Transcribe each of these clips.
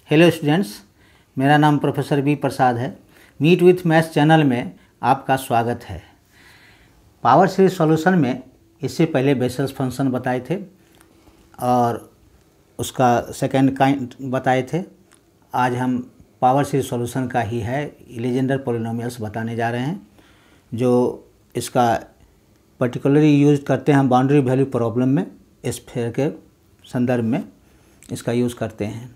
Hello students, मेरा नाम professor B प्रसाद है। मीट विथ मैथ्स चैनल में आपका स्वागत है। पावर सीरीज सॉल्यूशन में इससे पहले बेसेल फंक्शन बताए थे और उसका सेकंड काइंड बताए थे। आज हम पावर सीरीज सॉल्यूशन का ही है लीजेंडर पॉलिनोमियल्स बताने जा रहे हैं, जो इसका पर्टिकुलरली यूज करते हैं हम बाउंड्री वैल्यू प्रॉब्लम में। स्फीयर के संदर्भ में इसका यूज़ करते हैं।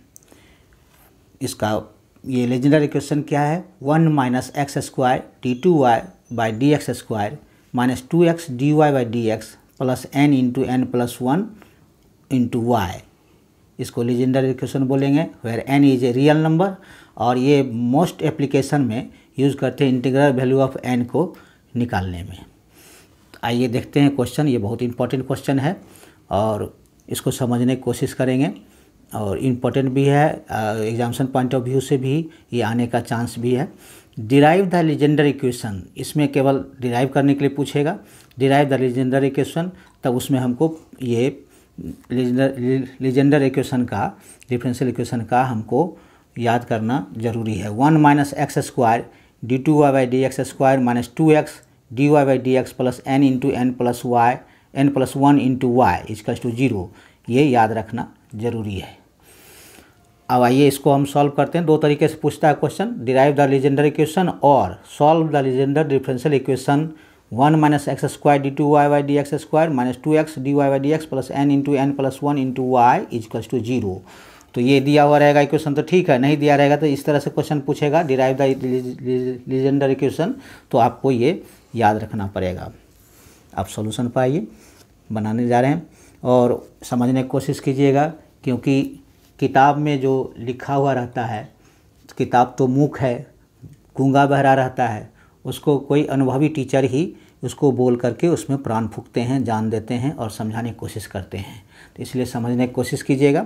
इसका ये लीजेंडर इक्वेशन क्या है? 1 minus x square d two y by d x square minus 2x d y by d x plus n into n plus 1 into y. इसको लीजेंडर इक्वेशन बोलेंगे, where n is a real number. और ये most application में use करते हैं integral value of n को निकालने में। आइए देखते हैं क्वेश्चन। ये बहुत इंपॉर्टेंट क्वेश्चन है और इसको समझने की कोशिश करेंगे और इम्पोर्टेंट भी है, एग्जामिनेशन पॉइंट ऑफ व्यू से भी ये आने का चांस भी है। डिराइव द लीजेंडर इक्वेशन, इसमें केवल डिराइव करने के लिए पूछेगा। डिराइव द लीजेंडर इक्वेशन, तब उसमें हमको ये लीजेंडर इक्वेशन का, डिफरेंशियल इक्वेशन का हमको याद करना जरूरी है। 1 minus x square d two y by d x square minus 2x d y by d x plus n into n plus y n plus 1 into y equals to 0, ये याद रखना जरूरी है। अब आइए इसको हम सॉल्व करते हैं। दो तरीके से पूछता है question, derive the Legendre equation और solve the Legendre differential equation. 1 minus x square d two y by d x square minus 2x d y by d x plus n into n plus 1 into y equals to 0। तो ये दिया हुआ रहेगा equation तो ठीक है, नहीं दिया रहेगा तो इस तरह से क्वेश्चन पूछेगा डिराइव द लीजेंडर इक्वेशन, तो आपको ये याद रखना पड़ेगा। आप सॉल्यूशन पाइए, बनाने जा रहे हैं और समझने की कोशिश कीजिएगा, क्योंकि किताब में जो लिखा हुआ रहता है, किताब तो मूक है, गूंगा बहरा रहता है, उसको कोई अनुभवी टीचर ही उसको बोल करके उसमें प्राण फूंकते हैं, जान देते हैं और समझाने की कोशिश करते हैं। तो इसलिए समझने की कोशिश कीजिएगा।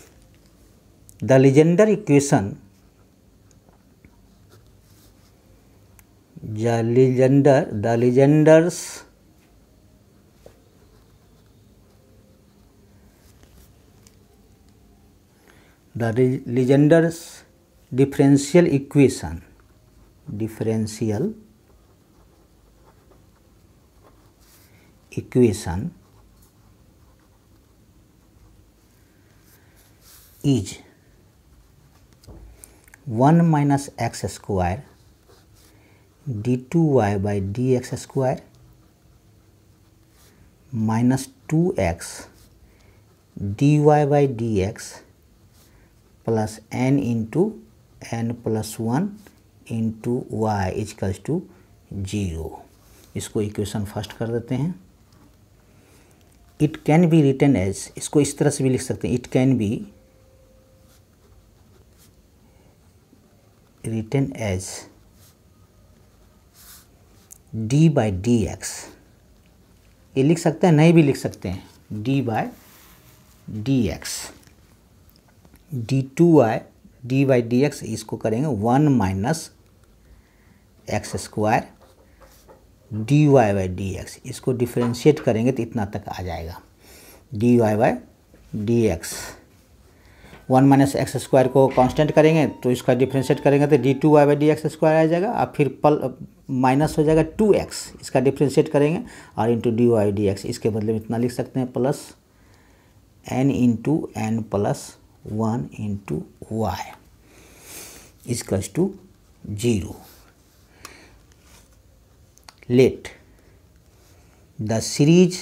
The Legendre equation, the Legendre's the Legender's differential equation is 1 minus x square d2y by dx square minus 2x dy by dx plus n into n plus 1 into y equals to 0। इसको equation first कर देते हैं। It can be written as, इसको इस तरह से भी लिख सकते हैं, it can be written as d by d x. ये लिख सकते हैं, नहीं भी लिख सकते हैं, d by d x. D two y d by d x, इसको करेंगे 1 minus x square D y by d x. इसको डिफ्रेंशिएट करेंगे तो इतना तक आ जाएगा, d y by d x. 1 minus x square को कांस्टेंट करेंगे तो इसका डिफ्रेंशिएट करेंगे तो d two y by d x square आ जाएगा। और फिर माइनस हो जाएगा 2x, इसका डिफ्रेंशिएट करेंगे और into d y d x. इसके बदले में इतना लिख सकते हैं, plus n into n plus 1 into y equals to 0। Let the series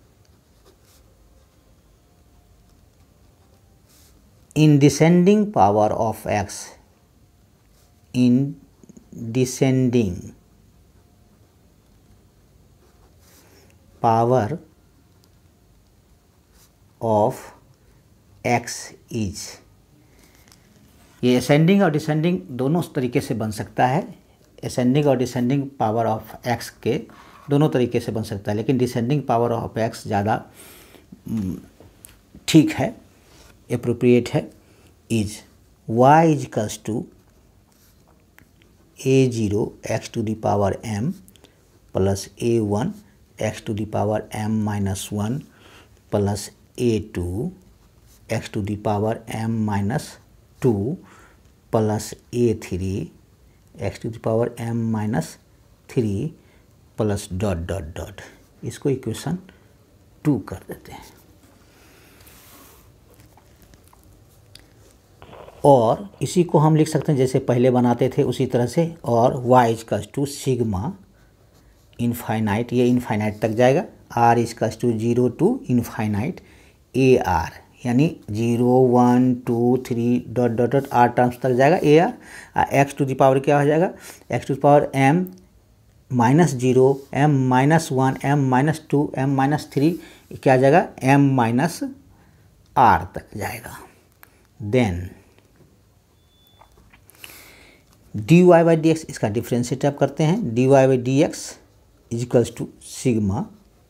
in descending power of x, in descending power of x is, ये असेंडिंग और डिसेंडिंग दोनों तरीके से बन सकता है। असेंडिंग और डिसेंडिंग पावर ऑफ x के दोनों तरीके से बन सकता है, लेकिन डिसेंडिंग पावर ऑफ x ज़्यादा ठीक है, एप्रोप्रिएट है। Is y equals to a0 x to the power m plus a1 x to the power m minus 1 plus a2 x to the power m minus 2 plus a3 x to the power m-3 plus dot dot dot, इसको equation 2 कर देते हैं। और इसी को हम लिख सकते हैं जैसे पहले बनाते थे उसी तरह से, और y equals to sigma infinite, ये इनफाइनाइट तक जाएगा, r equals to 0 to infinite ar, यानी 0 1 2 3 डॉट डॉट डॉट r टर्म्स तक जाएगा ar। X to the power क्या हो जाएगा, x to the power m minus 0 m minus 1 m minus 2 m minus 3 क्या आ जाएगा m माइनस r तक जाएगा। Then dy by d x, इसका डिफ्रेंशिएट आप करते हैं, dy by d x is equals to sigma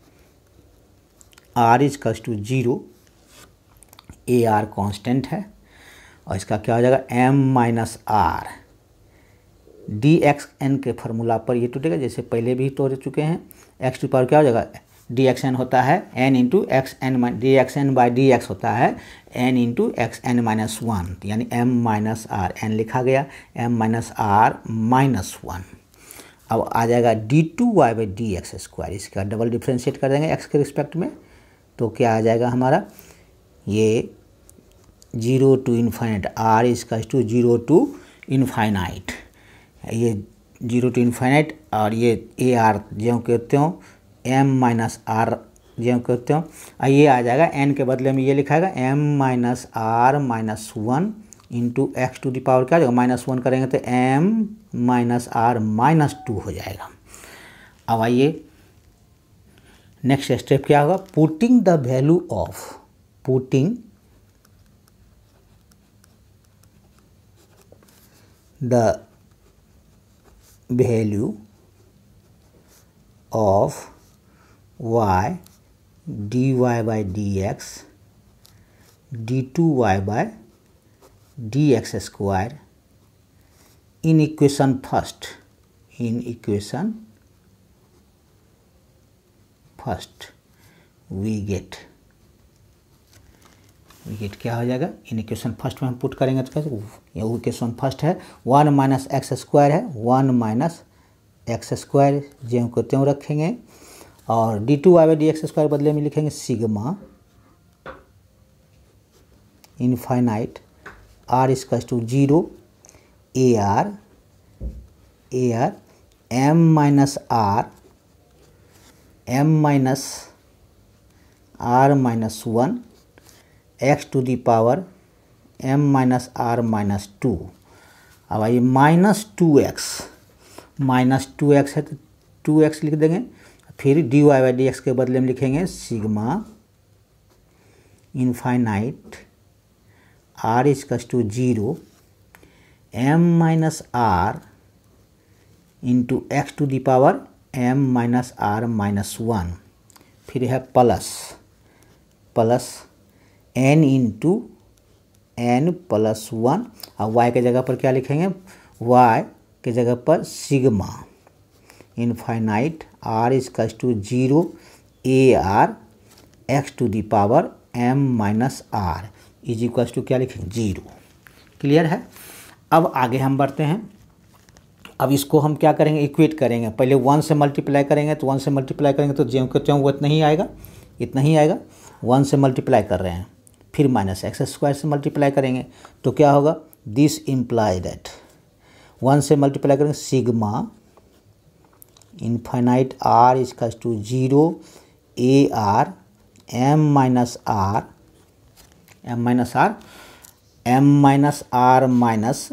r is equals to 0, ar constant है, और इसका क्या हो जाएगा m minus r, d x n के फार्मूला पर ये टूटेगा जैसे पहले भी तोड़ चुके हैं। एक्स टू पावर क्या हो जाएगा, डी एक्स एन होता है n into x n, d x n by d x होता है n into x n minus 1, यानी एम माइनस आर, एन लिखा गया एम माइनस आर माइनस 1। अब आ जाएगा d two y by d x square, इसका डबल डिफ्रेंशिएट कर देंगे एक्स के रिस्पेक्ट में, तो क्या आ जाएगा हमारा ये 0 टू इनफाइनाइट, आर इसका टू 0 टू इनफाइनाइट, ये 0 टू इनफाइनाइट, और ये ए आर जो कहते हो m माइनस आर जो कहते हो, ये आ जाएगा n के बदले में ये लिखाएगा m minus are minus 1 into x to the power क्या जाएगा माइनस 1 करेंगे तो m माइनस आर माइनस 2 हो जाएगा। अब आइए नेक्स्ट स्टेप क्या होगा, putting the value of, putting the value of y dy by dx d2y by dx square in equation first, in equation first we get क्या हो जाएगा, इन इक्वेशन फर्स्ट में हम पुट करेंगे तो कैसे, ये इक्वेशन फर्स्ट है 1 माइनस एक्स स्क्वायर है, 1 माइनस एक्स स्क्वायर जो को त्यों रखेंगे, और d two y by d x square बदले में लिखेंगे sigma infinite r equals to 0 a r m minus are minus 1 x to the power m minus are minus 2। अब आइए माइनस 2x है तो 2x लिख देंगे, फिर dy बाई डी एक्स के बदले में लिखेंगे sigma infinite r equals to 0 m minus are into x to the power m minus are minus 1, फिर है plus n into n plus 1, और y के जगह पर क्या लिखेंगे, y के जगह पर sigma infinite r equals to 0 a r x to the power m minus r is equals to क्या लिखेंगे 0। क्लियर है। अब आगे हम बढ़ते हैं। अब इसको हम क्या करेंगे, इक्वेट करेंगे। पहले 1 से मल्टीप्लाई करेंगे तो 1 से मल्टीप्लाई करेंगे तो ज्यों के त्यों वो इतना ही आएगा, 1 से मल्टीप्लाई कर रहे हैं, फिर माइनस एक्स स्क्वायर से मल्टीप्लाई करेंगे तो क्या होगा, दिस इम्प्लाई दैट 1 से मल्टीप्लाई करेंगे sigma infinite r equals to 0 a r m minus are minus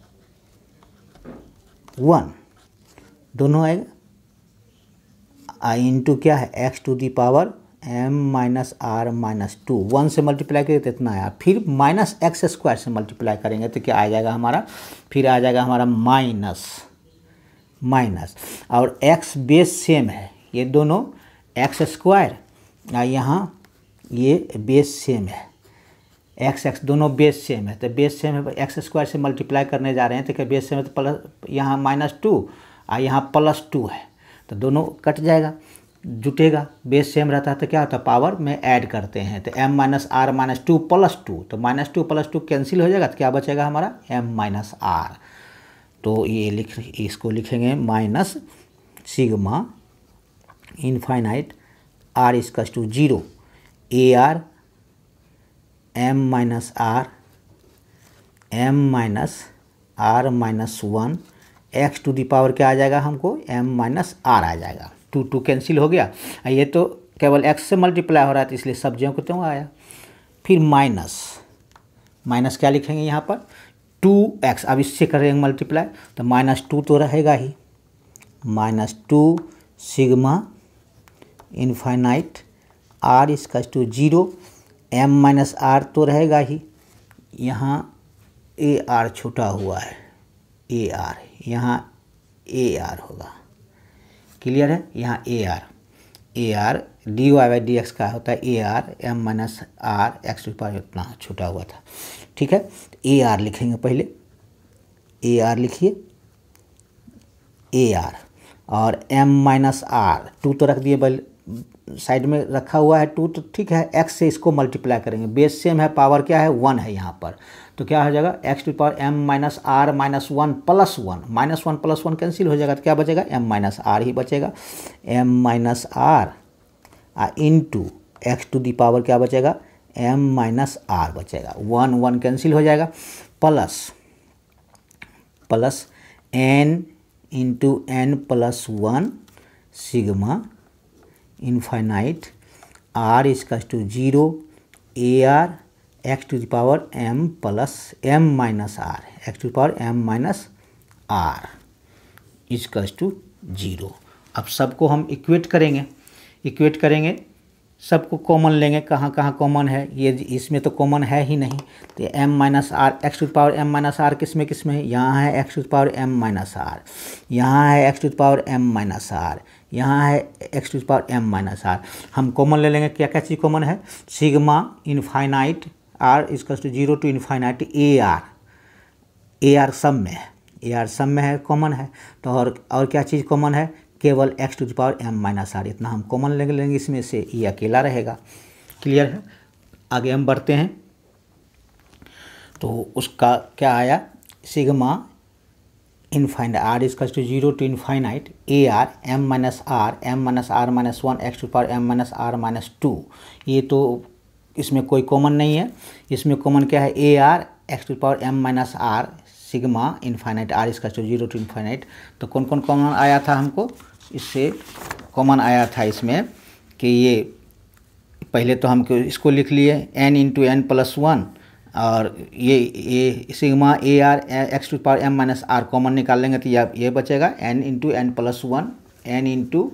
1 दोनों आएगा, इंटू क्या है x to the power m minus are minus 2। 1 से मल्टीप्लाई करेंगे तो इतना आया, फिर माइनस एक्स स्क्वायर से मल्टीप्लाई करेंगे तो क्या आ जाएगा हमारा, फिर आ जाएगा हमारा माइनस, और x बेस सेम है, ये दोनों एक्स स्क्वायर और यहाँ ये बेस सेम है, x दोनों बेस सेम है, तो बेस सेम है, एक्स स्क्वायर से मल्टीप्लाई करने जा रहे हैं तो क्या बेस सेम है तो प्लस यहाँ -2 और यहाँ +2 है तो दोनों कट जाएगा। जुटेगा, बेस सेम रहता है तो क्या होता है, पावर में ऐड करते हैं तो m minus are minus two plus two, तो minus two plus two cancel हो जाएगा तो क्या बचेगा हमारा m माइनस आर। तो ये इसको लिखेंगे minus sigma infinite r equals to 0 a r m minus are m minus are minus 1 x to the power क्या आ जाएगा हमको m माइनस आर आ जाएगा। टू कैंसिल हो गया, ये तो केवल x से मल्टीप्लाई हो रहा है तो इसलिए सब जगह को तो आया। फिर माइनस क्या लिखेंगे यहाँ पर 2x, अब इससे करेंगे मल्टीप्लाई तो -2 तो रहेगा ही, -2 sigma infinite r equals to 0 m minus r तो रहेगा ही, यहाँ ए आर छूटा हुआ है, ए आर यहाँ ए आर होगा, क्लियर है। यहाँ a r d y by d x का होता है a r m minus r x to power इतना छूटा हुआ था, ठीक है। ए आर लिखेंगे पहले, ए आर लिखिए ए आर और एम माइनस आर टू तो रख दिए बल साइड में रखा हुआ है टू तो ठीक है, एक्स से इसको मल्टीप्लाई करेंगे, बेस सेम है, पावर क्या है 1 है यहाँ पर, तो क्या हो जाएगा x to power m minus are minus 1 plus 1, -1 plus 1 cancel हो जाएगा तो क्या बचेगा एम माइनस आर ही बचेगा, m minus are into x to the power क्या बचेगा एम माइनस आर बचेगा, 1 कैंसिल हो जाएगा, plus n into n plus 1 sigma infinite r equals to 0 a r x to the power m plus m minus r x to the power m minus r equals to 0। अब सबको हम equate करेंगे, सबको common लेंगे, कहाँ common है, ये इसमें तो कॉमन है ही नहीं, तो m minus r x to the power m minus r किस में है, यहाँ है x to the power m minus r, यहाँ है x to the power m minus r, यहाँ है x to the power m minus r. हम कॉमन ले लेंगे, क्या क्या चीज़ कॉमन है, sigma infinite r equals to 0 to infinite a r सब में है, कॉमन है, तो और क्या चीज़ कॉमन है, केवल x to the power m minus r, इतना हम कॉमन लेंगे, इसमें से ये अकेला रहेगा, क्लियर है। आगे हम बढ़ते हैं, तो उसका क्या आया, sigma infinite r equals to 0 to infinite a r m minus are minus 1 x to the power m minus are minus 2, ये तो इसमें कोई कॉमन नहीं है, इसमें कॉमन क्या है a r x to the power m minus r sigma infinite r equals to 0 to infinite. तो कौन कौन कॉमन आया था हमको, इससे कॉमन आया था इसमें कि ये पहले तो हम इसको लिख लिए n इंटू एन प्लस 1 और ये sigma a r x to power m minus r common निकाल लेंगे तो ये बचेगा n into n plus 1 n into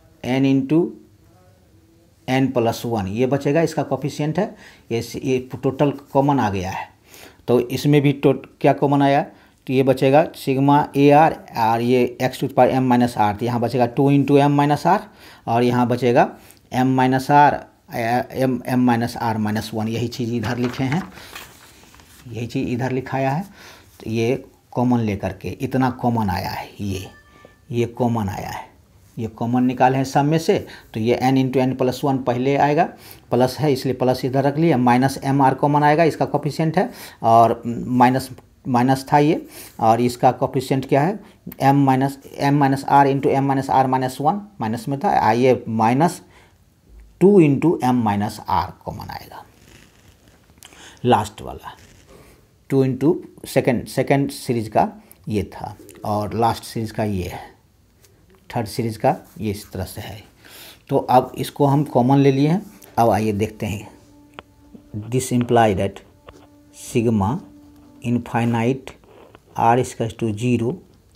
n plus 1 ये बचेगा, इसका कोफिशिएंट है, ये टोटल कॉमन आ गया है। तो इसमें भी क्या कॉमन आया, तो ये बचेगा सिग्मा ए आर और ये x to power m minus r, तो यहाँ बचेगा 2 इंटू एम माइनस आर और यहाँ बचेगा m minus r m minus are minus 1, यही चीज़ इधर लिखे हैं, यही चीज़ इधर लिखाया है। तो ये कॉमन लेकर के इतना कॉमन आया है, ये कॉमन आया है, ये कॉमन निकाले हैं सब में से, तो ये n इंटू एन प्लस 1 पहले आएगा, प्लस है इसलिए प्लस इधर रख लिया, माइनस एम आर कॉमन आएगा, इसका कोफिशिएंट है, और माइनस था ये, और इसका कोफिशिएंट क्या है m minus are into m minus are minus 1 minus में था, ये minus 2 into m minus r common आएगा, लास्ट वाला 2 इंटू सेकेंड सीरीज का ये था, और लास्ट सीरीज का ये है, थर्ड सीरीज का ये इस तरह से है। तो अब इसको हम कॉमन ले लिए हैं, अब आइए देखते हैं, this imply that sigma infinite r equals to 0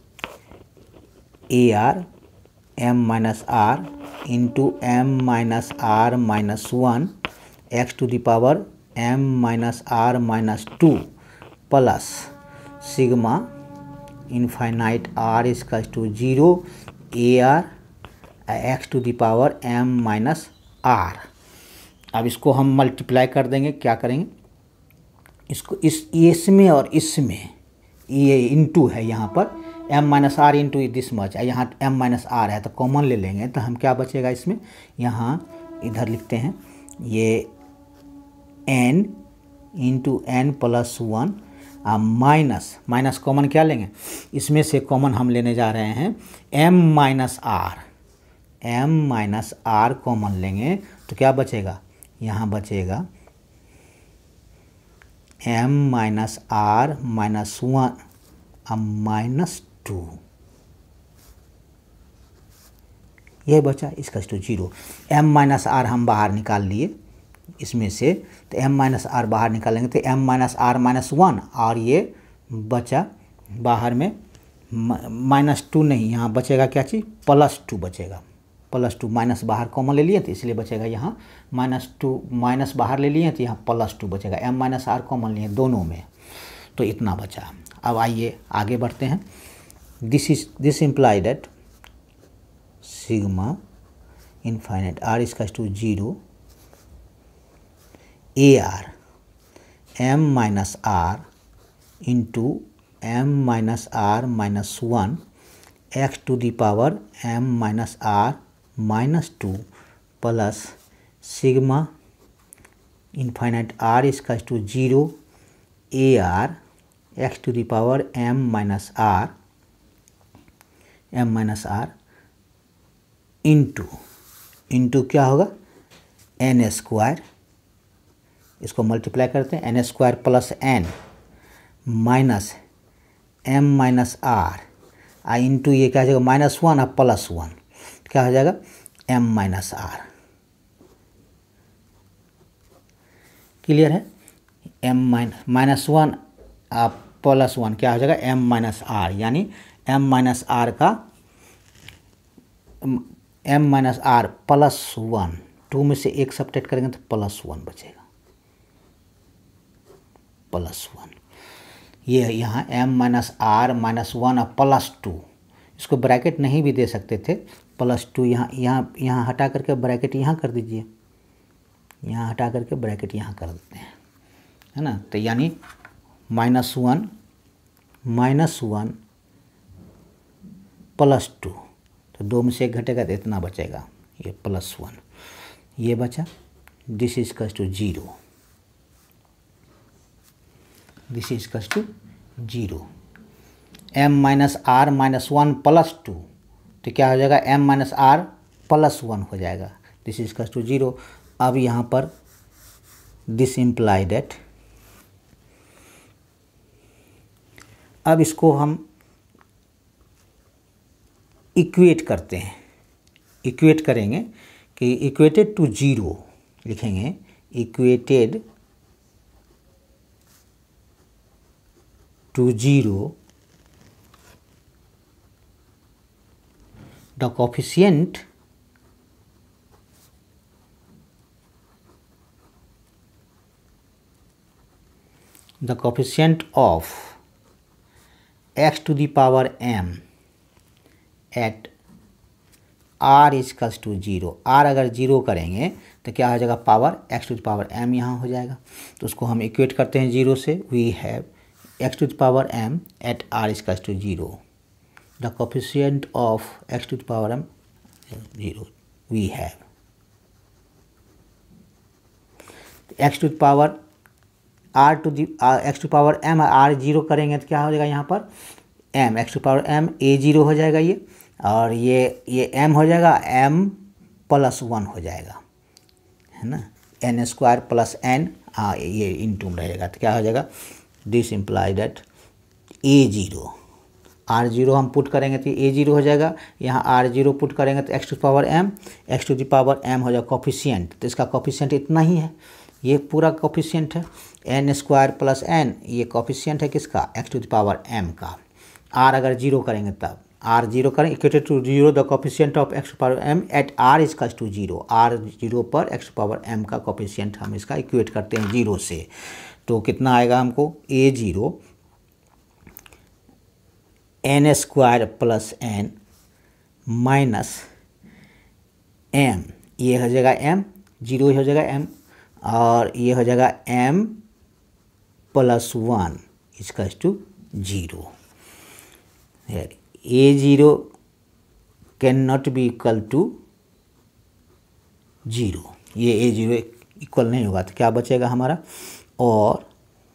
a r m minus are into m minus are minus 1 x to the power m minus are minus 2 plus sigma infinite r equals to 0 a r x to the power m minus r. अब इसको हम multiply कर देंगे, क्या करेंगे, इसको इसमें और इसमें, ये इंटू है यहाँ पर, m minus are into this much, यहाँ एम माइनस आर है तो कॉमन ले लेंगे तो हम क्या बचेगा इसमें, यहाँ इधर लिखते हैं ये n into n plus one minus minus common क्या लेंगे, इसमें से कॉमन हम लेने जा रहे हैं एम माइनस आर कॉमन लेंगे तो क्या बचेगा, यहाँ बचेगा m minus are minus one minus two, यह बचा इसका to zero. M minus r हम बाहर निकाल लिए इसमें से, तो एम माइनस आर बाहर निकालेंगे तो m minus are minus one, और ये बचा बाहर में माइनस टू नहीं, यहाँ बचेगा क्या चीज़, प्लस टू बचेगा, प्लस टू, माइनस बाहर कॉमन ले लिए तो इसलिए बचेगा यहाँ माइनस टू, माइनस बाहर ले लिए तो यहाँ प्लस टू बचेगा, एम माइनस आर कॉमन लिए दोनों में, तो इतना बचा। अब आइए आगे बढ़ते हैं। This imply that sigma infinite r इसका to zero a r m minus are into m minus are minus one x to the power m minus are minus two plus sigma infinite r इसका to zero a r x to the power m minus are into क्या होगा n square, इसको multiply करते हैं n square plus n minus m minus are into ये क्या हो जाएगा माइनस वन और प्लस वन, क्या हो जाएगा एम माइनस आर। क्लियर है, m minus one plus one क्या हो जाएगा एम माइनस आर, यानी एम माइनस आर का m minus r plus one, two में से एक सब्ट्रैक्ट करेंगे तो प्लस वन बचेगा, प्लस वन। ये यहाँ m minus are minus one और प्लस टू, इसको ब्रैकेट नहीं भी दे सकते थे, प्लस टू यहाँ हटा करके ब्रैकेट यहाँ कर दीजिए, यहाँ हटा करके ब्रैकेट यहाँ कर देते हैं, है ना, तो यानी माइनस वन प्लस टू, तो दो में से एक घटेगा तो इतना बचेगा, ये प्लस वन, ये बचा, this is cos to zero, this is cos to zero. M minus are minus one plus two, तो क्या हो जाएगा m minus r plus one हो जाएगा, this is cos to zero. अब यहाँ पर दिस इम्प्लाई दैट, अब इसको हम इक्वेट करते हैं, इक्वेट करेंगे कि इक्वेटेड टू जीरो लिखेंगे, equated to zero the coefficient of x to the power m at r is equals to zero. r अगर जीरो करेंगे तो क्या हो जाएगा power x to the power m यहाँ हो जाएगा, तो उसको हम इक्वेट करते हैं जीरो से, we have x to the power m at r is equals to zero, the coefficient of x to the power m zero, we have x to the power r to the x to power m, r zero करेंगे तो क्या हो जाएगा यहाँ पर m, x to power m a zero हो जाएगा ये, और ये एम हो जाएगा एम प्लस वन हो जाएगा, है ना, एन स्क्वायर प्लस एन, ये इंटू रहेगा तो क्या हो जाएगा, this imply that a zero, r zero हम पुट करेंगे तो ए जीरो हो जाएगा, यहाँ आर जीरो पुट करेंगे तो x to power m, x to the power m हो जाएगा कोफिशिएंट, तो इसका कोफिशिएंट इतना ही है, ये पूरा कोफिशिएंट है, एन स्क्वायर प्लस एन, ये कोफिशिएंट है किसका x to the power m का। आर अगर जीरो करेंगे तब आर जीरो करें, equated to zero the coefficient of x to power m at r is cos to zero, r zero पर x to power m का coefficient हम इसका equate करते हैं जीरो से, तो कितना आएगा हमको a zero n square plus n minus m, ये हो जाएगा एम, जीरो हो जाएगा एम, और ये हो जाएगा m प्लस वन इसका to zero. A0 can not be equal to 0, ये A0 इक्वल नहीं होगा तो क्या बचेगा हमारा, और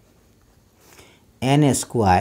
n square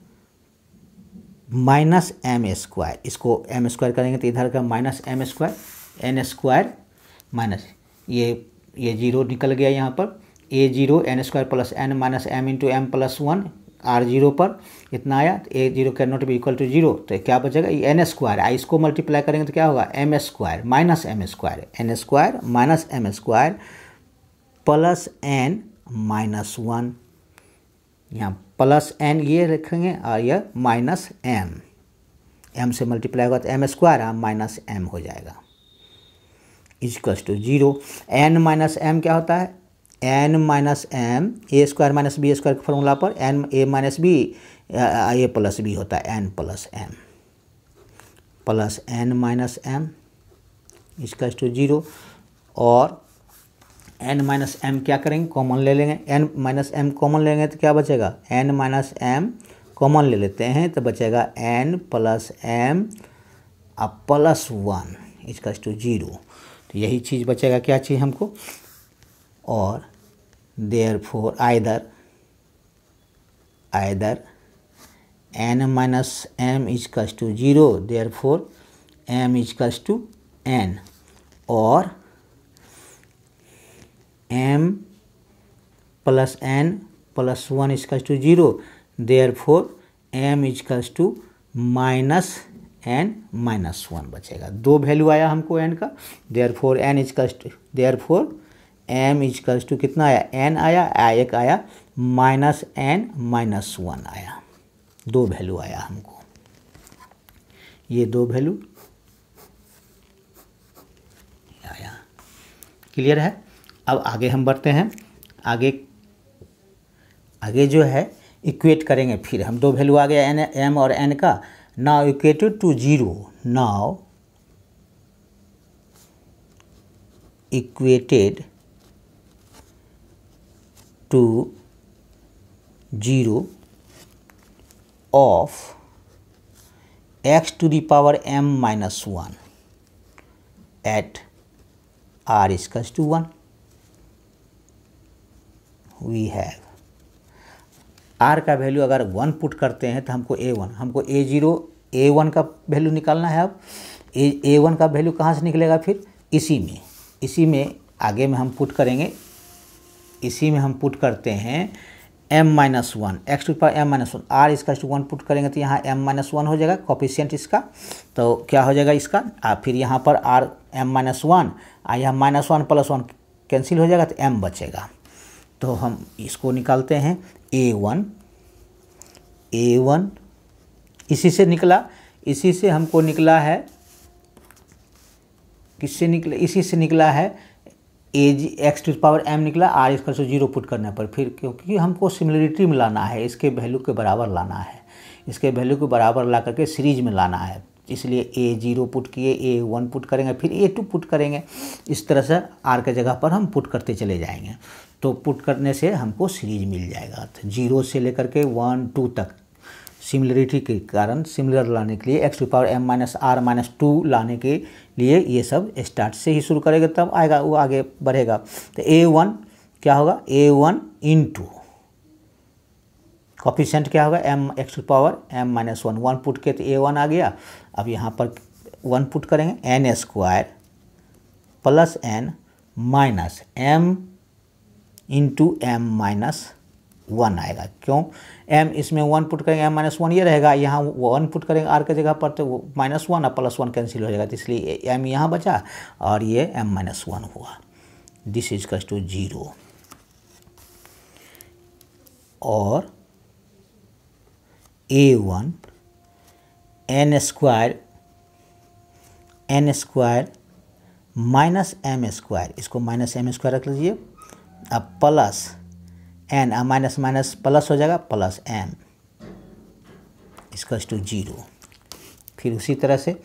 minus m square, इसको m स्क्वायर करेंगे तो इधर का minus m square, n square minus ये 0 निकल गया यहाँ पर, A0 n square plus n minus m into m plus 1 R0 पर इतना आया, तो A0 can not be equal to 0, तो क्या बचेगा, ये n स्क्वायर, इसको मल्टीप्लाई करेंगे तो क्या होगा, m square minus m square, n square minus m square plus n minus 1, यहाँ प्लस n ये रखेंगे और यह माइनस m से मल्टीप्लाई होगा तो m स्क्वायर माइनस m हो जाएगा, equals to 0। n minus m क्या होता है, n minus m a square minus B square के फॉर्मूला पर n a minus b a plus b होता है, n plus m plus n minus m equals to 0, और n माइनस m क्या करेंगे, कॉमन ले लेंगे, n माइनस m कॉमन लेंगे तो क्या बचेगा, n माइनस m कॉमन ले लेते हैं तो बचेगा n plus m plus 1 equals to 0, तो यही चीज़ बचेगा, क्या चीज़ हमको, और therefore either n minus m equals to 0, therefore m equals to n, और m plus n plus 1 equals to 0, therefore m equals to minus n minus 1 बचेगा, दो वैल्यू आया हमको n का, therefore n equals to, therefore m equals to कितना आया, n आया, एक आया माइनस n माइनस 1 आया, दो वैल्यू आया हमको, ये दो वैल्यू आया, क्लियर है। अब आगे हम बढ़ते हैं, आगे जो है इक्वेट करेंगे, फिर हम दो वैल्यू आ गया n m और n का, now equated to 0, now equated to 0 of x to the power m minus 1 at r equals to 1, we have r का वैल्यू अगर 1 पुट करते हैं तो हमको A1 का वैल्यू निकालना है। अब A1 का वैल्यू कहाँ से निकलेगा, फिर इसी में आगे में हम पुट करेंगे, इसी में हम पुट करते हैं m minus 1 x to power m minus 1 r इसका 1 पुट करेंगे तो यहाँ m माइनस 1 हो जाएगा कोफिशिएंट इसका, तो क्या हो जाएगा इसका, फिर यहाँ पर r m माइनस 1 यहाँ माइनस 1 प्लस 1 कैंसिल हो जाएगा तो m बचेगा, तो हम इसको निकालते हैं A1 इसी से निकला, इसी से हमको निकला है, किससे निकला, इसी से निकला है एक्स टू पावर m निकला, r इसका 0 पुट करने पर, फिर क्योंकि हमको सिमिलरिटी में लाना है, इसके वैल्यू के बराबर लाना है, इसके वैल्यू के बराबर ला करके सीरीज में लाना है, इसलिए A0 पुट किए, A1 पुट करेंगे, फिर A2 पुट करेंगे, इस तरह से r के जगह पर हम पुट करते चले जाएंगे, तो पुट करने से हमको सीरीज मिल जाएगा, तो 0 से लेकर के 1 2 तक सिमिलरिटी के कारण सिमिलर लाने के लिए x to power m minus r minus 2 लाने के लिए ये सब स्टार्ट से ही शुरू करेगा, तब आएगा वो आगे बढ़ेगा, तो A1 क्या होगा, A1 इंटू कोफिशिएंट क्या होगा, m x to power m minus 1 put के तो A1 आ गया, अब यहाँ पर 1 पुट करेंगे n square plus n minus m into m minus 1 आएगा, क्यों, m इसमें 1 पुट करेंगे m माइनस 1 ये रहेगा, यहाँ 1 पुट करेंगे r के जगह पर तो वो माइनस 1 और प्लस 1 कैंसिल हो जाएगा, तो इसलिए m यहाँ बचा और ये m माइनस 1 हुआ, दिस इज इक्वल्स टू 0, और A1 n square minus m square, इसको माइनस m स्क्वायर रख लीजिए, अब plus n minus minus plus हो जाएगा, प्लस m इसका टू 0, फिर उसी तरह से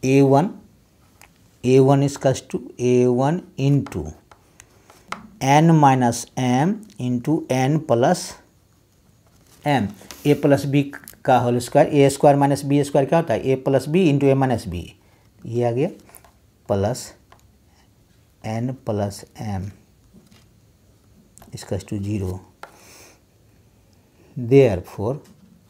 A1 इसका to A1 into n minus m into n plus M A plus B का whole square, A square minus B square क्या होता है, A plus B into A minus B, ये आ गया प्लस एन प्लस एम इसका to 0। Therefore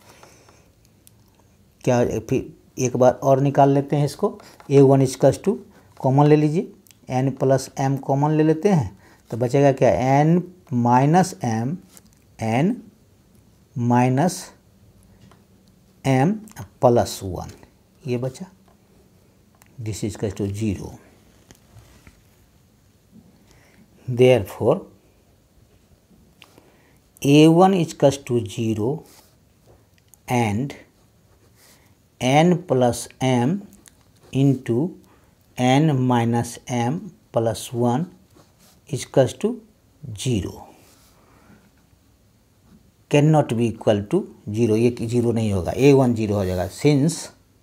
क्या, फिर एक बार और निकाल लेते हैं इसको, a1 इजकल्स टू कॉमन ले लीजिए, n प्लस एम कॉमन ले लेते हैं तो बचेगा क्या, n minus M, n minus M plus 1, ये बचा, this equals to 0। Therefore a1 equals to 0 and n plus M into n minus M plus 1 equals to 0 can not be equal to 0, ये 0 नहीं होगा, a1 0 हो जाएगा, since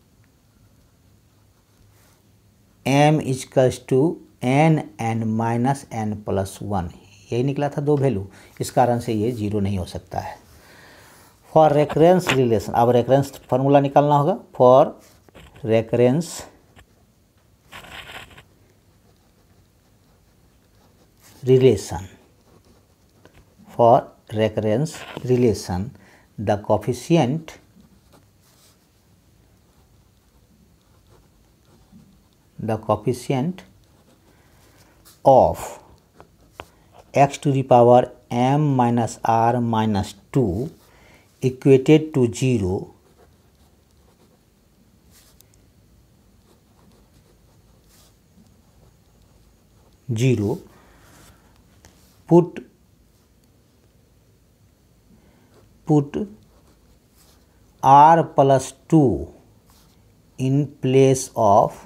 m equals to n minus n plus 1, यही निकला था दो value, इस कारण से ये 0 नहीं हो सकता है। फॉर रेकरेंस रिलेशन, अब रेकरेंस फार्मूला निकालना होगा, for recurrence relation, for recurrence relation the coefficient of x to the power m minus r minus 2 equated to 0 put r plus 2 in place of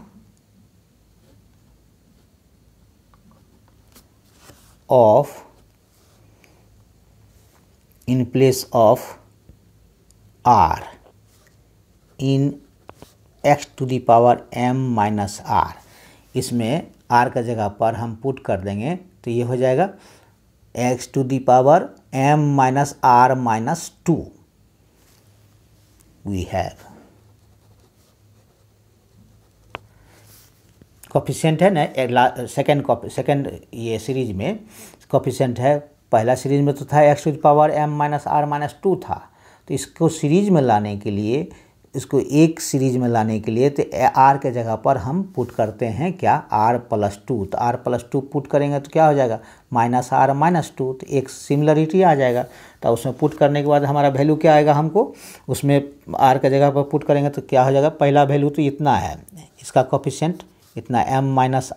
r in x to the power m minus r, इसमें r का जगह पर हम put कर देंगे तो ये हो जाएगा x to the power m minus r minus 2, we have coefficient है ना, सेकेंड ये सीरीज में कोफिशिएंट है, पहला सीरीज में तो था x to the power m minus r minus 2 था, तो इसको सीरीज में लाने के लिए, इसको एक सीरीज में लाने के लिए तो r के जगह पर हम पुट करते हैं क्या, r प्लस 2, तो r प्लस 2 पुट करेंगे तो क्या हो जाएगा, माइनस r माइनस 2, तो एक सिमिलरिटी आ जाएगा, तो उसमें पुट करने के बाद हमारा वैल्यू क्या आएगा, हमको उसमें r के जगह पर पुट करेंगे तो क्या हो जाएगा, पहला वैल्यू तो इतना है, इसका कोफिशिएंट इतना m माइनस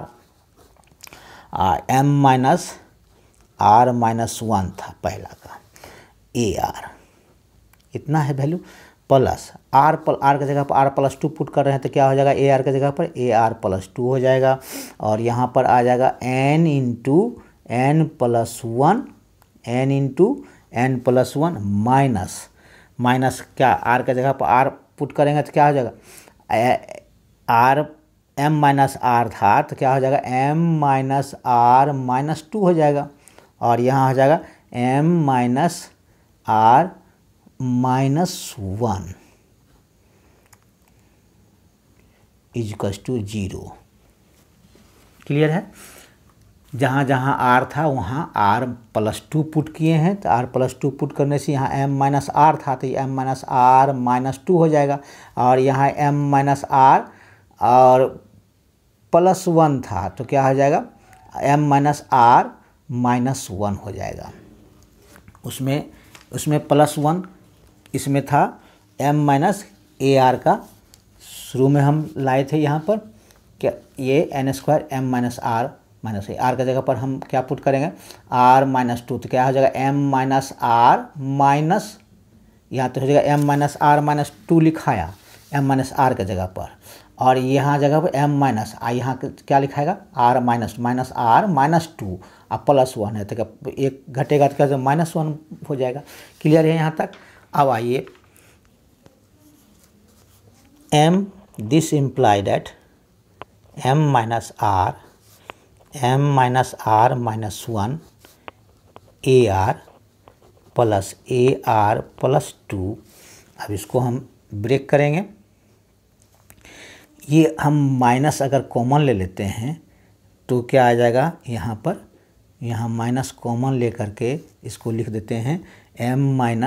r माइनस 1 था पहला का, AR इतना है वैल्यू, प्लस r के जगह पर r प्लस 2 पुट कर रहे हैं तो क्या हो जाएगा, AR के जगह पर AR प्लस 2 हो जाएगा, और यहाँ पर आ जाएगा n into n plus 1 minus क्या, r के जगह पर r पुट करेंगे तो क्या हो जाएगा, r m माइनस r था तो क्या हो जाएगा, m माइनस r माइनस 2 हो जाएगा, और यहाँ हो जाएगा m minus r minus 1 equals to 0। Clear है, जहाँ जहाँ r था वहाँ r प्लस 2 पुट किए हैं, तो r प्लस 2 पुट करने से यहाँ m माइनस r था तो m माइनस r माइनस 2 हो जाएगा, और यहाँ m माइनस r और प्लस 1 था तो क्या हो जाएगा, m माइनस r माइनस 1 हो जाएगा, उसमें प्लस 1 इसमें था m माइनस AR का, शुरू में हम लाए थे यहाँ पर क्या, ये n square m minus r minus r का जगह पर हम क्या पुट करेंगे, r माइनस 2, तो क्या हो जाएगा m माइनस r माइनस, यहाँ तो हो जाएगा m माइनस r माइनस 2 लिखाया m माइनस r का जगह पर, और यहाँ जगह पर m माइनस यहाँ क्या लिखाएगा, r माइनस r माइनस 2 अब प्लस 1 है तो एक घटेगा तो क्या माइनस 1 हो जाएगा। क्लियर है यहाँ तक। अब आइए m, this imply that m minus r minus 1 AR plus A R plus 2। अब इसको हम ब्रेक करेंगे। ये हम माइनस अगर कॉमन ले लेते हैं तो क्या आ जाएगा यहाँ पर, यहाँ माइनस कॉमन ले करके इसको लिख देते हैं m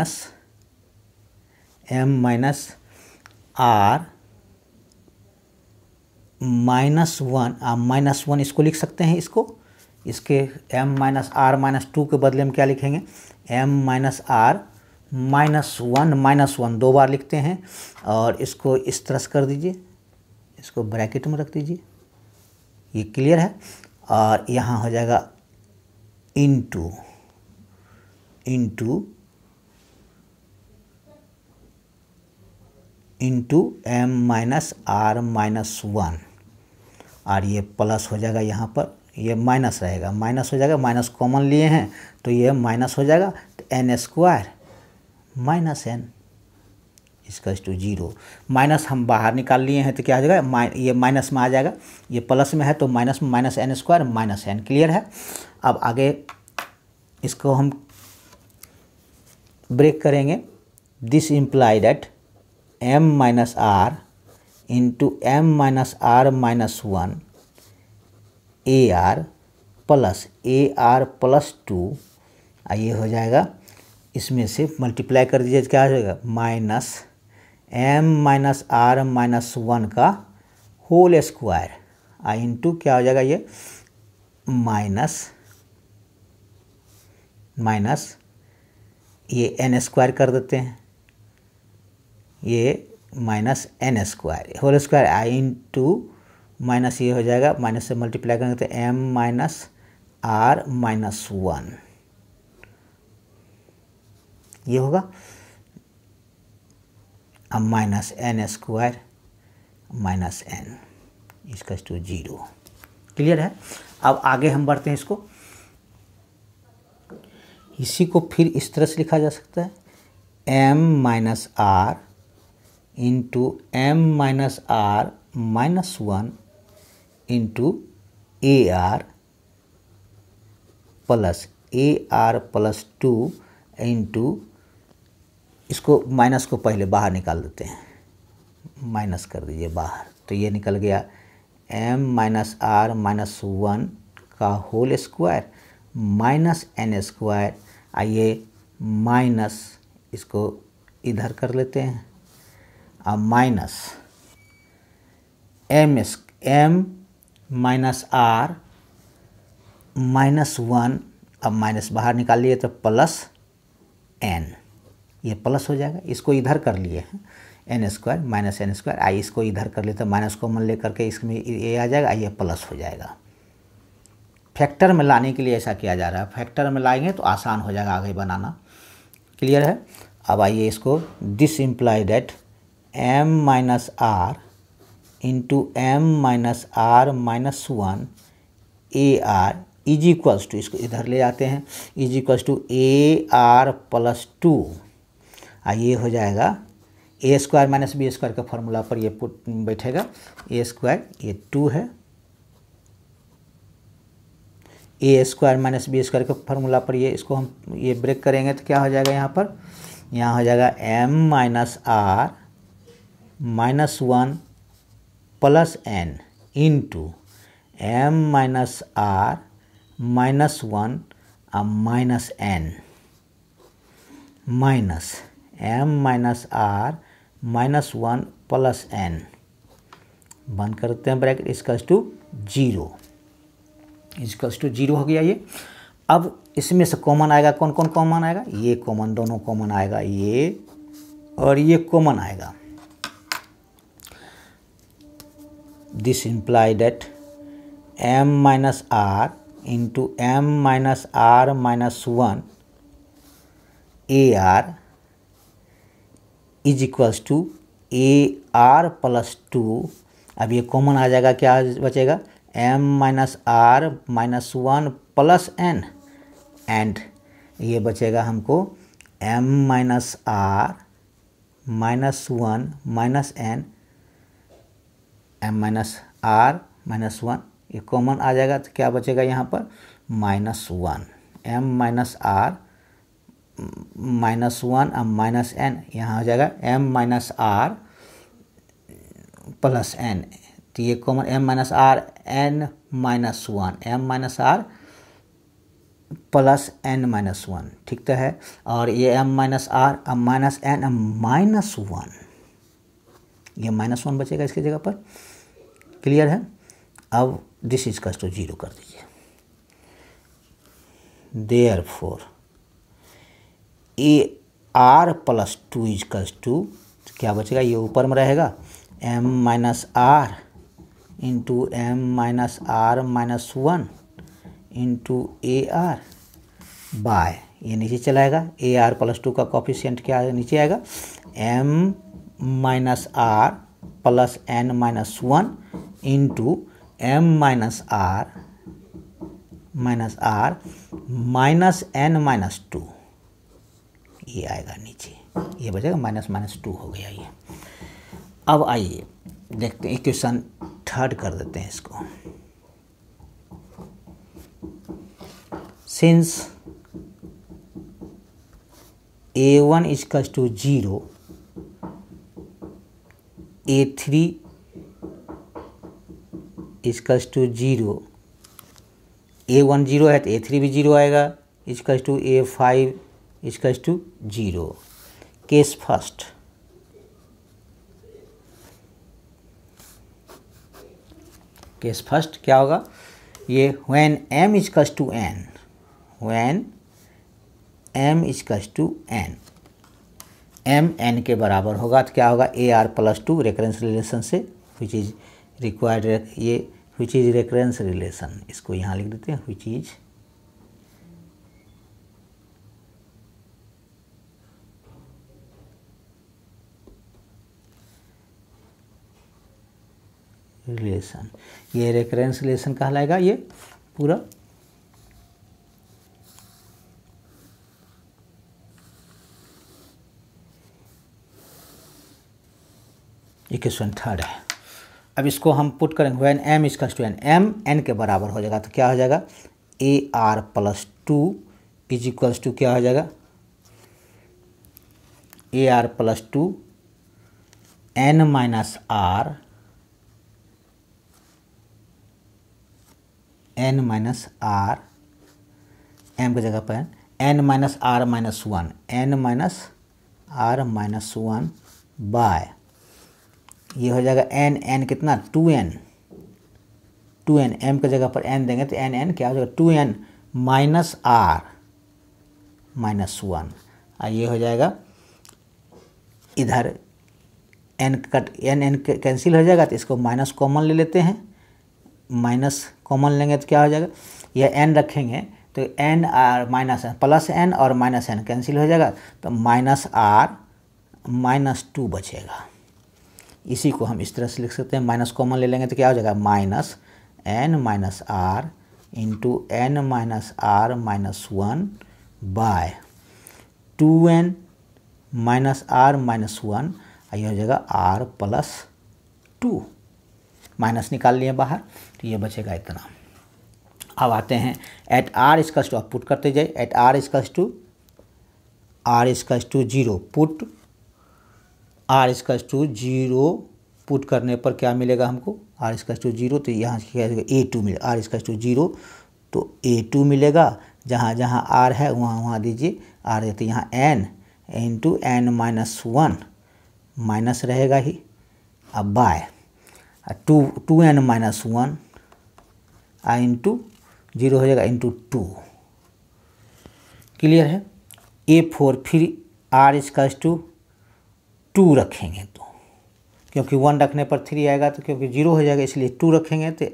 माइनस आर -1। आप -1 इसको लिख सकते हैं, इसके m माइनस आर -2 के बदले में क्या लिखेंगे, m माइनस आर -1 दो बार लिखते हैं। और इसको इस तरह से कर दीजिए, इसको ब्रैकेट में रख दीजिए, ये क्लियर है। और यहाँ हो जाएगा इंटू m माइनस आर -1, और ये प्लस हो जाएगा, यहाँ पर ये माइनस रहेगा, माइनस हो जाएगा, माइनस कॉमन लिए हैं तो ये माइनस हो जाएगा, तो n² माइनस n इसका टू 0। माइनस हम बाहर निकाल लिए हैं तो क्या हो जाएगा, ये माइनस में आ जाएगा, ये प्लस में है तो माइनस में -n² माइनस n। क्लियर है। अब आगे इसको हम ब्रेक करेंगे। This imply that m minus are into m minus are -1 A R plus 2। ये हो जाएगा, इसमें से मल्टीप्लाई कर दीजिए, क्या हो जाएगा, माइनस m माइनस आर -1 का होल स्क्वायर इंटू क्या हो जाएगा, ये माइनस ये n² कर देते हैं, ये minus n² whole square into minus ये हो जाएगा, माइनस से मल्टीप्लाई करेंगे तो m माइनस आर -1 ये होगा, अब माइनस n² माइनस n इसका टू 0। क्लियर है। अब आगे हम बढ़ते हैं, इसी को फिर इस तरह से लिखा जा सकता है, m minus are into m minus are -1 into A R plus 2 into, इसको माइनस को पहले बाहर निकाल देते हैं, माइनस कर दीजिए बाहर, तो ये निकल गया m माइनस आर -1 का होल स्क्वायर माइनस n²। आइए माइनस इसको इधर कर लेते हैं, अब माइनस m माइनस आर -1, अब माइनस बाहर निकाल लिए तो प्लस n, ये प्लस हो जाएगा, इसको इधर कर लिए हैं n² माइनस n²। आई इसको इधर कर लेते, माइनस कॉमन ले करके इसमें ये आ जाएगा, ये प्लस हो जाएगा। फैक्टर में लाने के लिए ऐसा किया जा रहा है, फैक्टर में लाएंगे तो आसान हो जाएगा आगे बनाना। क्लियर है। अब आइए इसको, this imply that m minus are into m minus are -1 A R is equals to, इसको इधर ले जाते हैं, is equals to A R plus 2। ये हो जाएगा a² माइनस b² का फॉर्मूला पर ये पुट बैठेगा, a² ये 2 है, a² माइनस b² के फार्मूला पर ये, इसको हम ये ब्रेक करेंगे तो क्या हो जाएगा, यहाँ हो जाएगा m minus are -1 plus n into m minus are -1 minus n minus m minus are -1 plus n, बंद करते हैं ब्रैकेट, इसका टू 0, इसकल्स टू 0 हो गया ये। अब इसमें से कॉमन आएगा, कौन कौन कॉमन आएगा, ये कॉमन, दोनों कॉमन आएगा, ये और ये कॉमन आएगा। This imply that m minus are into m minus are -1 A R is equals to A R plus 2। अब ये कॉमन आ जाएगा, क्या बचेगा, m minus are -1 plus n, and ये बचेगा हमको m minus are -1 minus n, m minus are -1 ये कॉमन आ जाएगा तो क्या बचेगा यहाँ पर -1, m माइनस आर -1 अब -n, यहाँ हो जाएगा m - r प्लस n, तो ये common m - r n - 1 m - r plus n - 1, ठीक तो है। और ये m - r अब माइनस n अब -1, ये -1 बचेगा इसकी जगह पर। क्लियर है। अब दिस इज कस टू 0 कर दीजिए। देयरफॉर ए आर प्लस 2 इज कस टू, क्या बचेगा, ये ऊपर में रहेगा m - r into m - r - 1 into A R by, ये नीचे चलाएगा, ए आर प्लस 2 का कॉफिशिएंट क्या है, नीचे आएगा m - r plus n - 1 into m - r minus n - 2, ये आएगा नीचे, ये बचेगा -2 हो गया ये। अब आइए देखते हैं, इक्वेशन थर्ड कर देते हैं इसको। सिंस a1 इज कस टू 0, a3 इज कस टू 0, a1 0 है तो a3 भी 0 आएगा, इज कस टू a5 इज कस to 0। Case first, case first क्या होगा, ये व्हेन m इज कस टू n, व्हेन m इज कस टू n, m n के बराबर होगा तो क्या होगा, A R plus 2 recurrence relation से, विच इज रिक्वायर्ड, ये विच इज रेकरेंस रिलेशन, इसको यहाँ लिख देते हैं, विच इज रिलेशन, ये रेकरेंस रिलेशन कहलाएगा ये पूरा। इक्वेशन थर्ड है। अब इसको हम पुट करेंगे, व्हेन m इज कस टू n, m n के बराबर हो जाएगा तो क्या हो जाएगा, A R plus 2 is equals to क्या हो जाएगा, A R plus 2 n minus R n minus are, m की जगह पर n minus are minus 1, n minus are minus 1 by, ये हो जाएगा n कितना 2n, m की जगह पर n देंगे तो n क्या हो जाएगा 2n माइनस आर माइनस 1, और ये हो जाएगा इधर n कट n कैंसिल हो जाएगा तो इसको माइनस कॉमन ले लेते हैं, माइनस कॉमन लेंगे तो क्या हो जाएगा, यह n रखेंगे तो n और माइनस प्लस n और माइनस n कैंसिल हो जाएगा तो माइनस r माइनस 2 बचेगा। इसी को हम इस तरह से लिख सकते हैं, माइनस कॉमन ले लेंगे तो क्या हो जाएगा, minus n minus are into n minus are minus 1 by 2n minus are minus 1, ये हो जाएगा r प्लस 2, माइनस निकाल लिए बाहर तो ये बचेगा इतना। अब आते हैं एट r इसकस टू, आप पुट करते जाइए, एट r इसकस टू 0 पुट, r इसकस टू 0 पुट करने पर क्या मिलेगा हमको, r इसकस टू 0 तो यहाँ क्या जाएगा a2 मिलेगा, r इसकस टू 0 तो a2 मिलेगा, जहाँ जहाँ r है वहाँ दीजिए r है, तो यहाँ n into n minus 1 minus रहेगा ही, अब बाय 2n माइनस 1 इंटू 0 हो जाएगा इंटू 2। क्लियर है। a4 फिर r इसकस टू 2 रखेंगे तो, क्योंकि 1 रखने पर 3 आएगा तो क्योंकि 0 हो जाएगा इसलिए 2 रखेंगे तो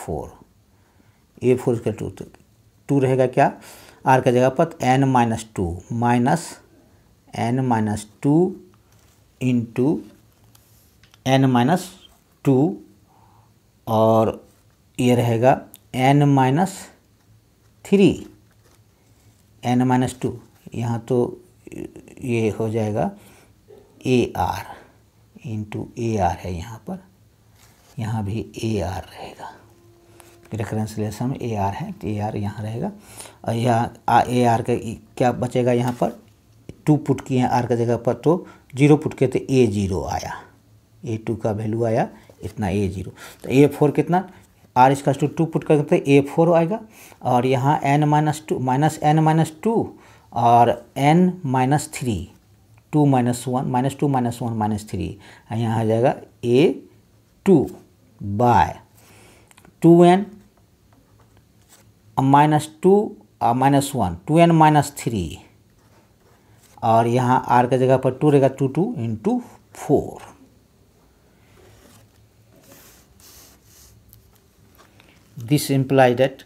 a4 इसका 2 रहेगा क्या, r का जगह पर n minus 2 minus n minus 2 into n minus 2 और ये रहेगा n माइनस 3, n माइनस 2, यहाँ तो ये हो जाएगा A R into A R है यहाँ पर, यहाँ भी ए आर रहेगा, रेफरेंस रिलेशन में ए आर है तो ए आर यहाँ रहेगा, और यहाँ ए आर का क्या बचेगा यहाँ पर 2 पुट किए हैं आर का जगह पर, तो 0 पुट किए तो A0 आया, A2 का वैल्यू आया इतना A0। तो A4 कितना, आर इसका 2 पुट करके तो A4 आएगा, और यहाँ n माइनस टू और n माइनस 3, 2 माइनस 1 माइनस 3, यहाँ आ जाएगा A2 bye 2n minus 2 minus 1, 2n minus 3, और यहाँ r का जगह पर 2 रहेगा, 2 into 4। This imply that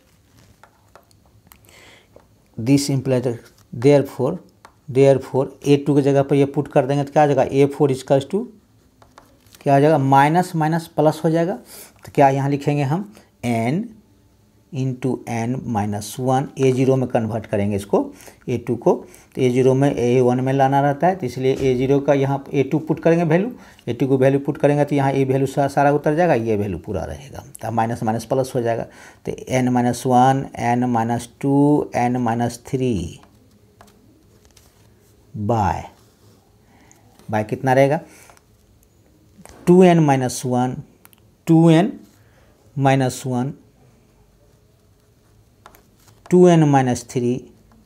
therefore A2 की जगह पर ये पुट कर देंगे तो क्या आ जाएगा, A4 इक्वल्स टू क्या आ जाएगा, माइनस माइनस प्लस हो जाएगा। तो क्या यहाँ लिखेंगे हम n into n minus 1, A0 में कन्वर्ट करेंगे इसको A2 को, तो A0 में A1 में लाना रहता है, तो इसलिए A0 का यहाँ A2 पुट करेंगे वैल्यू, A2 को वैल्यू पुट करेंगे तो यहाँ ये वैल्यू सारा उतर जाएगा, ये वैल्यू पूरा रहेगा, तो माइनस माइनस प्लस हो जाएगा। तो n minus 1, n minus 2, n minus 3 by कितना रहेगा, 2n minus 1, 2n minus 1, 2n minus 3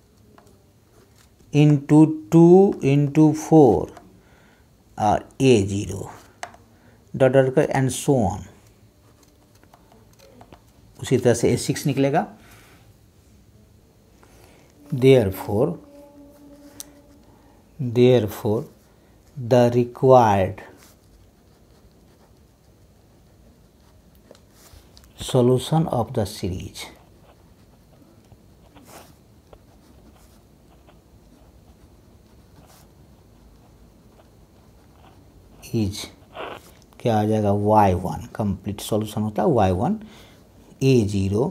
into 2 into 4 और A0 डॉट डॉट कर एंड सो ऑन। उसी तरह से A6 निकलेगा। Therefore the required solution of the series is क्या आ जाएगा, y1 कंप्लीट सॉल्यूशन होता है y1 A0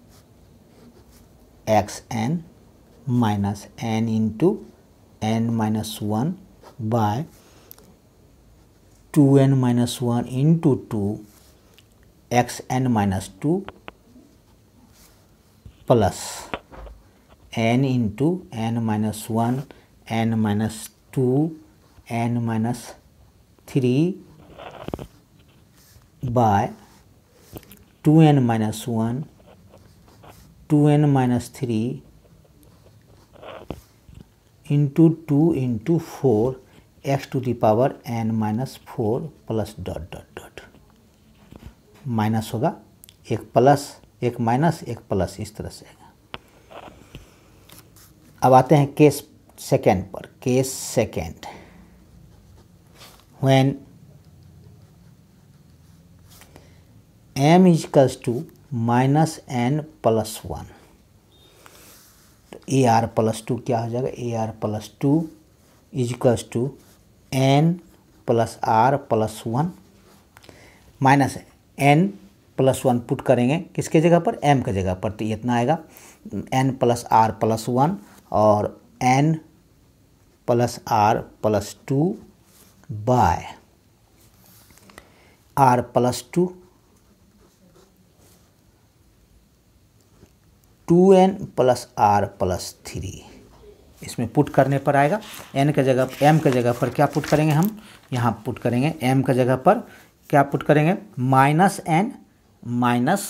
xn minus n into n minus 1 by 2n minus 1 into 2 xn minus 2 plus n into n minus 1 n minus 2 n minus 3 by 2n minus 1 2n minus 3 into 2 into 4 x to the power n minus 4 plus dot dot dot, minus होगा, एक plus एक minus एक plus, इस तरह से। अब आते हैं केस सेकेंड पर। Case second, when m is equals to minus n plus 1, तो AR प्लस 2 क्या हो जाएगा, AR plus 2 is equals to n plus R plus 1 minus n plus 1 put करेंगे किसके जगह पर, m के जगह पर, तो इतना आएगा n प्लस R प्लस 1 और n plus R plus 2 by R plus 2 2n plus R plus 3, इसमें पुट करने पर आएगा n के जगह m के जगह पर क्या पुट करेंगे हम, यहाँ पुट करेंगे m के जगह पर क्या पुट करेंगे, minus n minus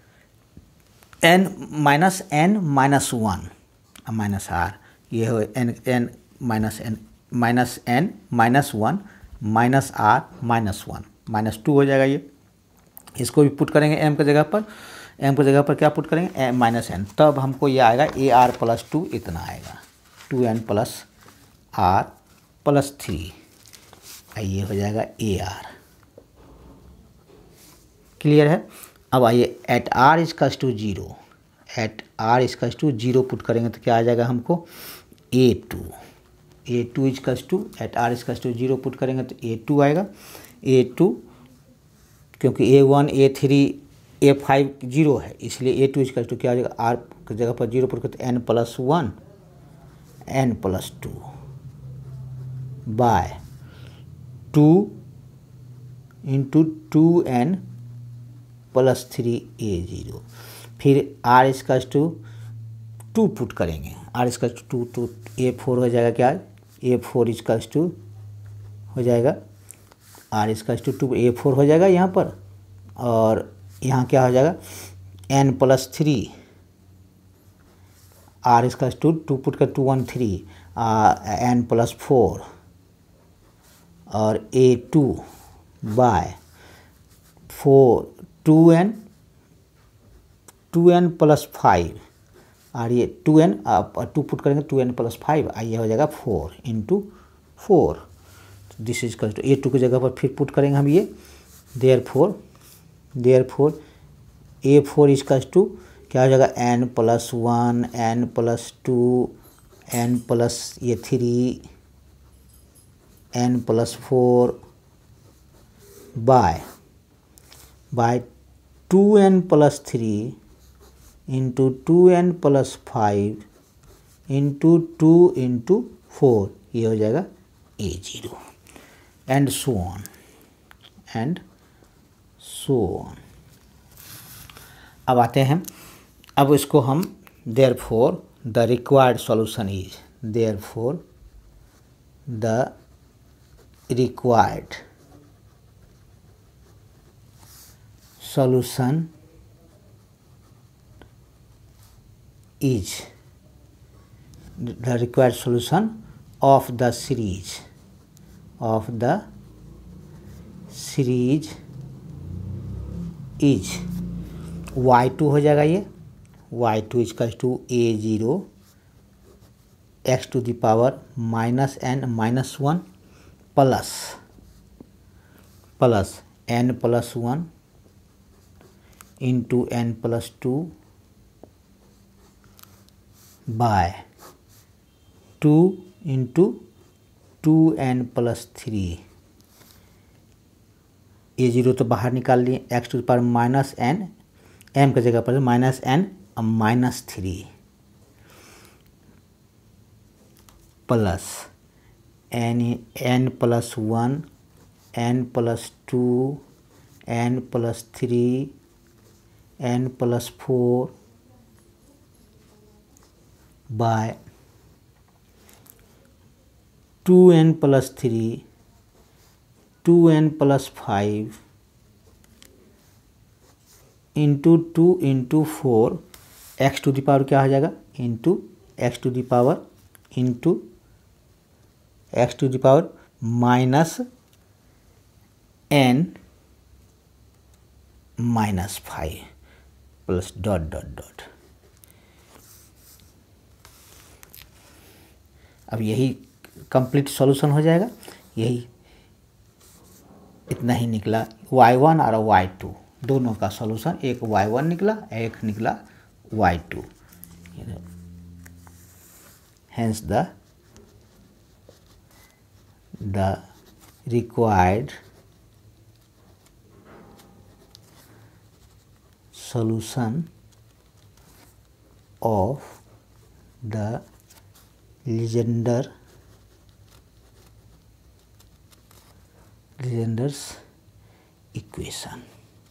n minus 1 minus R, ये हो n minus n minus 1 minus R minus 1 minus 2 हो जाएगा। ये इसको भी पुट करेंगे m के जगह पर, m के जगह पर क्या पुट करेंगे माइनस n, तब हमको ये आएगा AR प्लस 2 इतना आएगा, 2n प्लस R प्लस 3, ये हो जाएगा AR। क्लियर है। अब आइए at R equals to 0, at R equals to 0 put करेंगे तो क्या आ जाएगा हमको A2 equals to at R equals to 0 put करेंगे तो A2 आएगा। A2 क्योंकि A1 A3 A5 0 है, इसलिए A2 इक्वल्स टू क्या आ जाएगा, R की जगह पर 0 पुट करते n plus 1 n plus 2 by 2 into 2n plus 3 A0, फिर R इक्वल्स टू 2 पुट करेंगे, R इक्वल्स टू 2 तो A4 हो जाएगा क्या A4 इक्वल्स टू हो जाएगा R इक्वल्स टू 2 A4 हो जाएगा यहाँ पर, और यहाँ क्या हो जाएगा n+3 R equals to 2 put कर 2 1 3 n+4 और A2 बाय 2n + 5 और ये 2n आप 2 पुट करेंगे 2n + 5 ये हो जाएगा 4 × 4। This is equal to A2 की जगह पर फिर पुट करेंगे हम ये, देयरफॉर A4 इक्वल टू क्या हो जाएगा n+1 n+2 n+3 n+4 bye 2n + 3 × 2n + 5 × 2 × 4 ये हो जाएगा A0 एंड सो ऑन। अब आते हैं, अब इसको हम therefore the required solution is, therefore the required solution is, the required solution of the series is y2 हो जाएगा ये, y2 equal to A0 x to the power -n - 1 plus n+1 into n+2 by 2 into 2n+3। A0 तो बाहर निकाल लिए, x to the power -n, m की जगह पर -n -3 plus n+1 n+2 n+3 n+4 by 2n+3 2n+5 into 2 into 4 x to the power क्या हो जाएगा into x to the power into x to the power -n -5 plus dot. अब यही complete solution हो जाएगा, यही इतना ही निकला y1 और y2 दोनों का सॉल्यूशन, एक y1 निकला एक निकला y2। Hence the required solution of the Legendre's equation।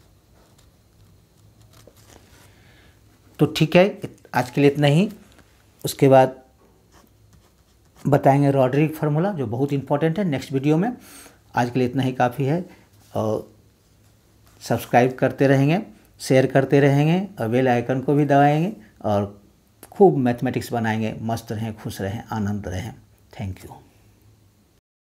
तो ठीक है, आज के लिए इतना ही। उसके बाद बताएंगे रॉड्रिक फार्मूला जो बहुत इंपॉर्टेंट है नेक्स्ट वीडियो में। आज के लिए इतना ही काफ़ी है, और सब्सक्राइब करते रहेंगे, शेयर करते रहेंगे और बेल आइकन को भी दबाएंगे, और खूब मैथमेटिक्स बनाएंगे। मस्त रहें, खुश रहें, आनंद रहें। Thank you.